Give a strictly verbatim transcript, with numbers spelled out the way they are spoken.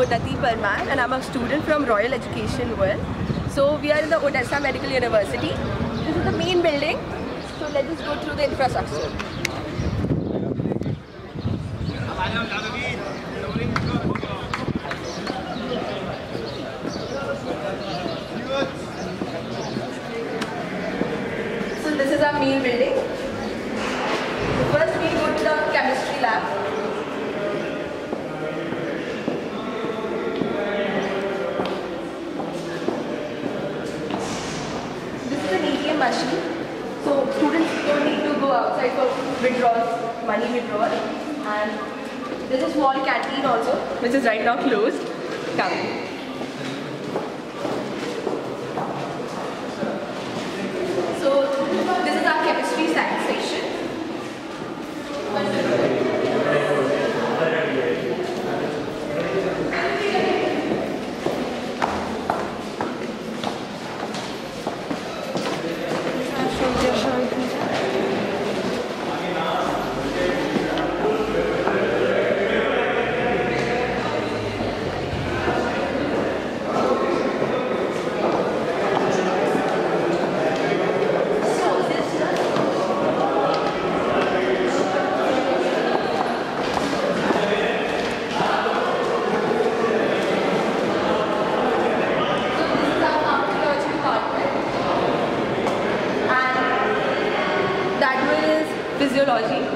And I'm a student from Royal Education World. So we are in the Odessa Medical University. This is the main building. So let's just go through the infrastructure. So this is our main building. So first we go to the chemistry lab. Machine. So students don't need to go outside for withdrawals, money withdrawal. And there's a small canteen also, which is right now closed. Come. So this is our chemistry science station. Physiology.